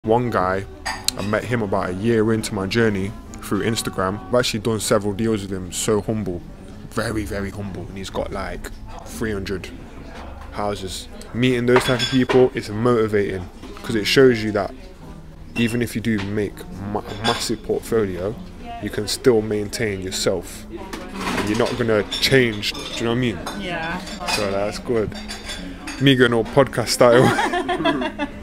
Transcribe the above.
One guy, I met him about a year into my journey through Instagram. I've actually done several deals with him. So humble, very, very humble, and he's got like 300 houses. Meeting those type of people is motivating because it shows you that even if you do make a massive portfolio, you can still maintain yourself. And you're not gonna change. Do you know what I mean? Yeah. So that's good. Me going all podcast style.